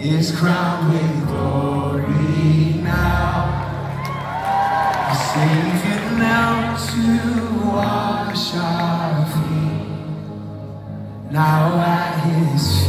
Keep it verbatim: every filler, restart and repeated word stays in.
is crowned with glory now. The Savior knelt to wash our feet. Now at his